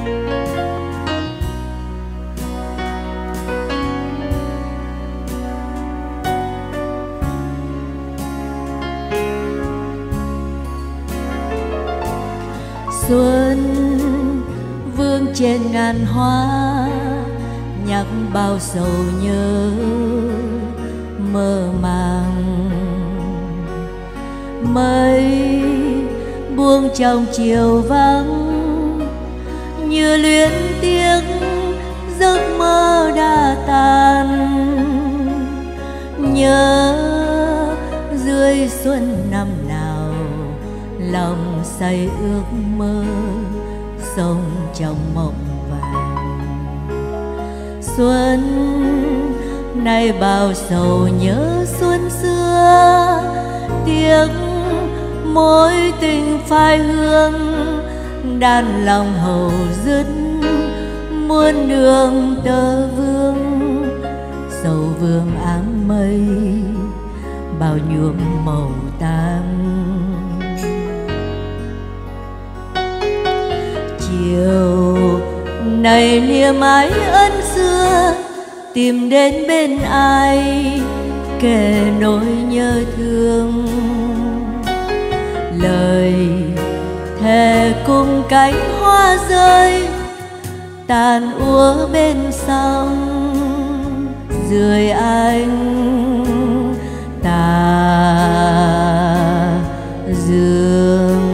Xuân vương trên ngàn hoa, nhắc bao sầu nhớ mơ màng. Mây buông trong chiều vắng, như luyến tiếc giấc mơ đã tan. Nhớ dưới xuân năm nào, lòng say ước mơ sống trong mộng vàng. Xuân nay bao sầu nhớ xuân xưa, tiếc mối tình phai hương. Đan lòng hầu dứt muôn đường tơ vương, sầu vương áng mây bao nhuộm màu tang. Chiều này niềm ái ân xưa, tìm đến bên ai kể nỗi nhớ thương. Lời thề cùng cánh hoa rơi, tàn úa bên sông dưới anh tà dương.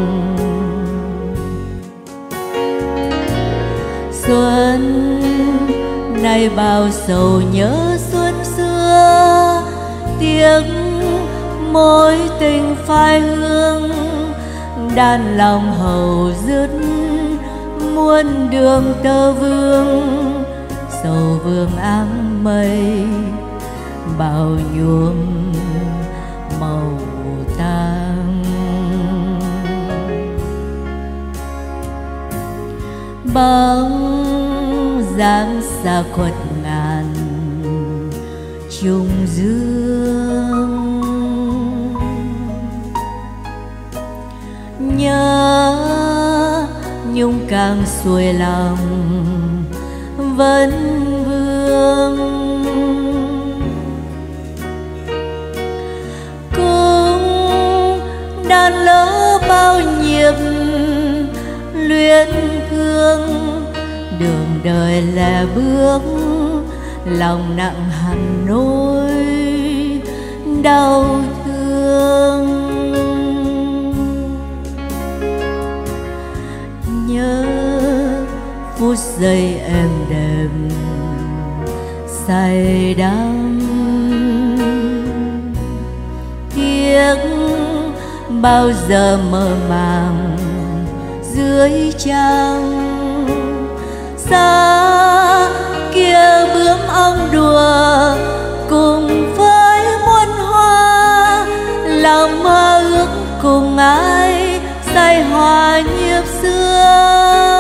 Xuân nay bao sầu nhớ xuân xưa, tiếc mối tình phai hương. Đan lòng hầu dứt muôn đường tơ vương, sầu vương áng mây bao nhuộm màu tang. Bóng dáng xa khuất ngàn trung dương, nhớ nhung càng xuôi lòng vẫn vương. Cũng đan lỡ bao nhịp luyến thương, đường đời lẻ bước lòng nặng hằn nỗi đau thương. Nhớ phút giây êm đềm say đắm, tiếc bao giờ mơ màng dưới trăng. Xa kia bướm ong đùa cùng với muôn hoa, lòng mơ ước cùng ai say hòa nhịp xưa.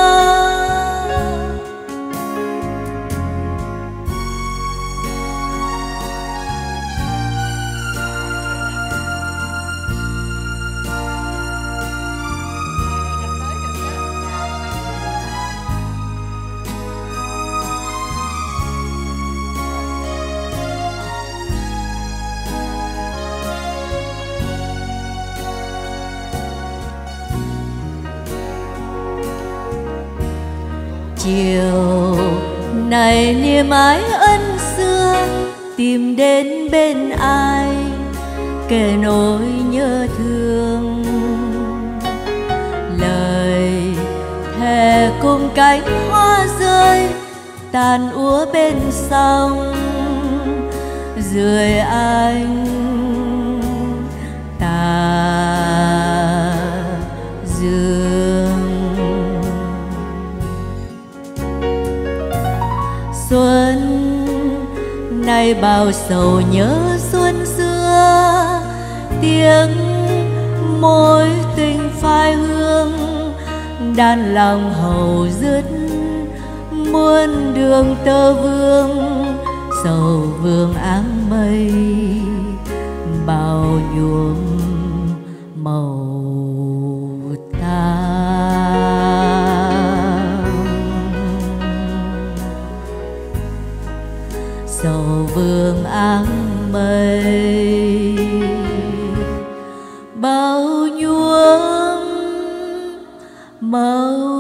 Chiều này niềm ái ân xưa, tìm đến bên ai kể nỗi nhớ thương. Lời thề cùng cánh hoa rơi, tàn úa bên sông dưới anh tà dương. Xuân nay bao sầu nhớ xuân xưa, tiếng mối tình phai hương. Đan lòng hầu dứt muôn đường tơ vương, sầu vương áng mây bao nhuộm màu tang. bao nhuốm màu